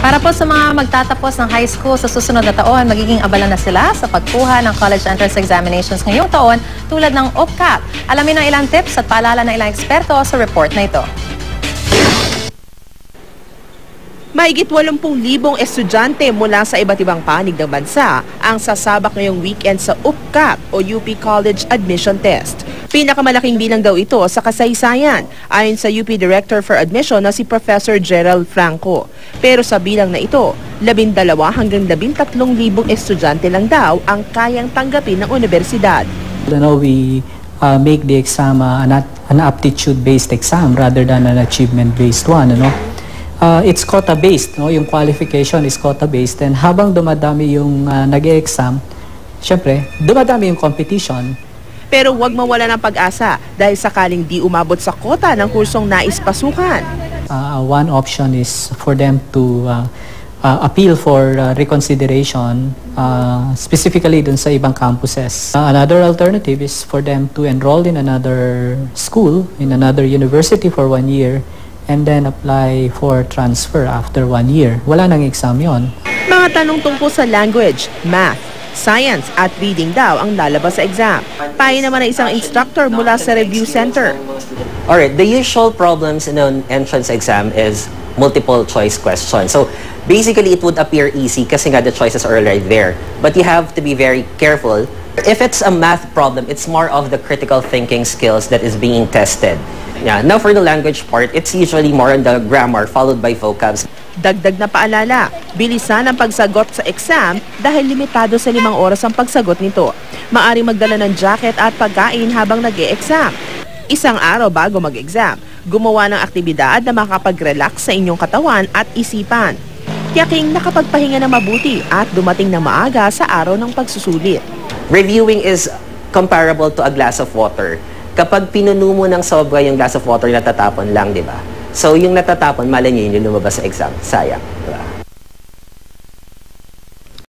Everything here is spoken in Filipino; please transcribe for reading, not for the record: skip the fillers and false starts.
Para po sa mga magtatapos ng high school sa susunod na taon, magiging abala na sila sa pagkuha ng college entrance examinations ngayong taon tulad ng OPCAT. Alamin ang ilang tips at paalala ng ilang eksperto sa report na ito. Mahigit 80,000 estudyante mula sa iba't ibang panig ng bansa ang sasabak ngayong weekend sa UPCAT o UP College Admission Test. Pinakamalaking bilang daw ito sa kasaysayan ayon sa UP Director for Admission na si Professor Gerald Franco. Pero sa bilang na ito, 12 hanggang 13,000 estudyante lang daw ang kayang tanggapin ng universidad. We make the exam an aptitude-based exam rather than an achievement-based one. It's quota-based, yung qualification is quota-based, and habang dumadami yung nag-e-exam, syempre, dumadami yung competition. Pero huwag mawala ng pag-asa dahil sakaling di umabot sa quota ng kursong nais pasukan. One option is for them to appeal for reconsideration, specifically dun sa ibang campuses. Another alternative is for them to enroll in another school, in another university for 1 year, and then apply for transfer after 1 year. Wala nang exam yon. Mga tanong tungkol sa language, math, science at reading daw ang lalabas sa exam. Payo naman ng isang instructor mula sa review center. Alright, the usual problems in an entrance exam is multiple choice questions. So basically it would appear easy kasi nga the choices are right there. But you have to be very careful. If it's a math problem, it's more of the critical thinking skills that is being tested. Yeah. Now for the language part, it's usually more on the grammar followed by vocabs. Dagdag na paalala, bilisan ang pagsagot sa exam dahil limitado sa 5 oras ang pagsagot nito. Maaring magdala ng jacket at pagkain habang nag-e-exam. Isang araw bago mag-exam, gumawa ng aktibidad na makapag-relax sa inyong katawan at isipan. Tiyaking nakapagpahinga na mabuti at dumating na maaga sa araw ng pagsusulit. Reviewing is comparable to a glass of water. Kapag pinuno mo ng sobra yung glass of water, natatapon lang, di ba? So yung natatapon, malay nyo yun yung lumabas sa exam. Sayang, di ba?